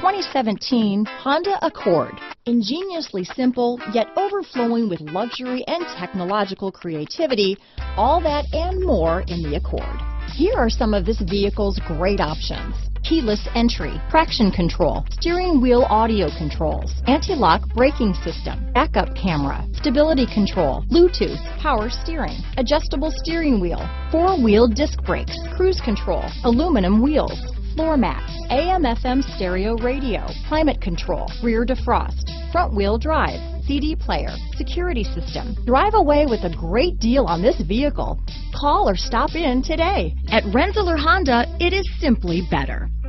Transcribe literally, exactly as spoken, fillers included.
twenty seventeen Honda Accord. Ingeniously simple, yet overflowing with luxury and technological creativity, all that and more in the Accord. Here are some of this vehicle's great options: keyless entry, traction control, steering wheel audio controls, anti-lock braking system, backup camera, stability control, Bluetooth, power steering, adjustable steering wheel, four-wheel disc brakes, cruise control, aluminum wheels, floor mats, A M F M stereo radio, climate control, rear defrost, front wheel drive, C D player, security system. Drive away with a great deal on this vehicle. Call or stop in today. At Rensselaer Honda, it is simply better.